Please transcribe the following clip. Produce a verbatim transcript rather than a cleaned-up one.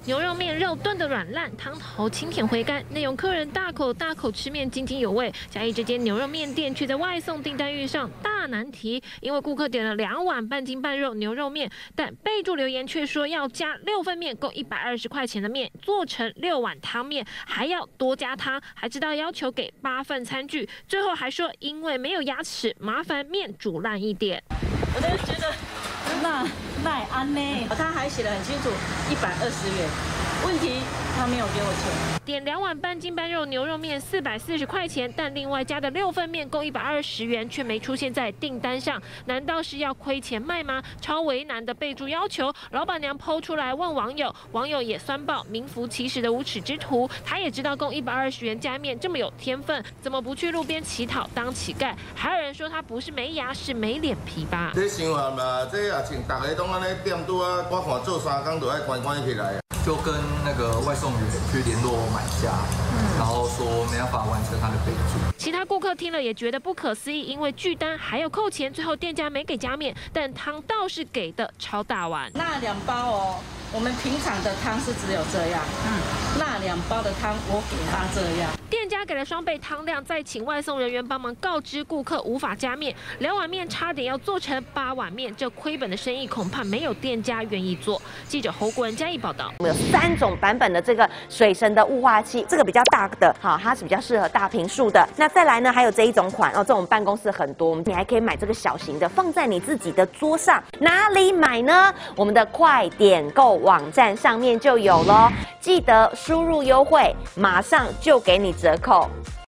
牛肉面肉炖得软烂，汤头清甜回甘，内容客人大口大口吃面津津有味。嘉义这间牛肉面店却在外送订单遇上大难题，因为顾客点了两碗半斤半肉牛肉面，但备注留言却说要加六份面，共一百二十块钱的面做成六碗汤面，还要多加汤，还知道要求给八份餐具，最后还说因为没有牙齿，麻烦面煮烂一点。 我都觉得那那安呢，他还写得很清楚，一百二十元。问题他没有给我钱。 点两碗半斤半肉牛肉面四百四十块钱，但另外加的六份面共一百二十元，却没出现在订单上。难道是要亏钱卖吗？超为难的备注要求，老板娘抛出来问网友，网友也酸爆名副其实的无耻之徒。他也知道共一百二十元加面这么有天分，怎么不去路边乞讨当乞丐？还有人说他不是没牙，是没脸皮吧？ 这想法嘛，这也像大家拢安尼店拄啊，我看做三工就爱关关起来。 就跟那个外送员去联络买家，嗯、然后说没办法完成他的备注。 其他顾客听了也觉得不可思议，因为拒单还要扣钱，最后店家没给加面，但汤倒是给的超大碗。 那两包哦，我们平常的汤是只有这样，嗯，那两包的汤我给他这样。 店家给了双倍汤量，再请外送人员帮忙告知顾客无法加面，两碗面差点要做成八碗面，这亏本的生意恐怕没有店家愿意做。记者侯国文嘉义报道。 我们有三种版本的这个水神的雾化器，这个比较大的，好，它是比较适合大坪数的。那再来呢，还有这一种款哦，这种办公室很多，你还可以买这个小型的，放在你自己的桌上。哪里买呢？我们的快点购网站上面就有咯，记得输入优惠，马上就给你折扣。